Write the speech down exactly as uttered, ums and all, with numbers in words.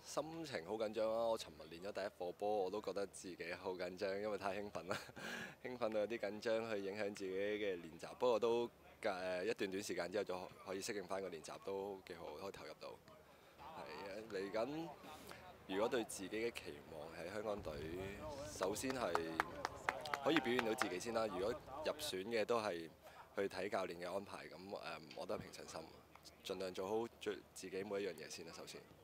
心情好緊張啦！我尋日練咗第一課波，我都覺得自己好緊張，因為太興奮啦，興奮到有啲緊張，去影響自己嘅練習。不過都誒一段短時間之後就可以適應翻個練習，都幾好，可以投入到。係啊，嚟緊如果對自己嘅期望喺香港隊，首先係可以表現到自己先啦。如果入選嘅都係去睇教練嘅安排，咁誒我都係平常心，盡量做好最自己每一樣嘢先啦。首先。